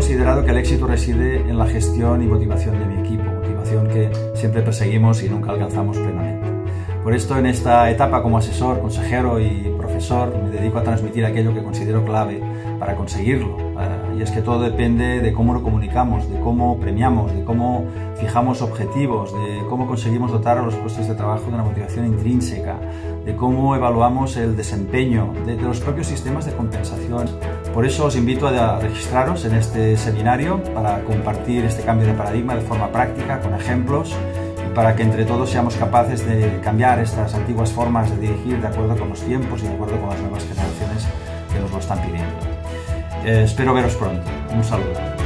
considerado que el éxito reside en la gestión y motivación de mi equipo, motivación que siempre perseguimos y nunca alcanzamos plenamente. Por esto, en esta etapa como asesor, consejero y profesor, me dedico a transmitir aquello que considero clave para conseguirlo. Y es que todo depende de cómo lo comunicamos, de cómo premiamos, de cómo fijamos objetivos, de cómo conseguimos dotar a los puestos de trabajo de una motivación intrínseca, de cómo evaluamos el desempeño, de los propios sistemas de compensación. Por eso os invito a registraros en este seminario para compartir este cambio de paradigma de forma práctica, con ejemplos, para que entre todos seamos capaces de cambiar estas antiguas formas de dirigir de acuerdo con los tiempos y de acuerdo con las nuevas generaciones que nos lo están pidiendo. Espero veros pronto. Un saludo.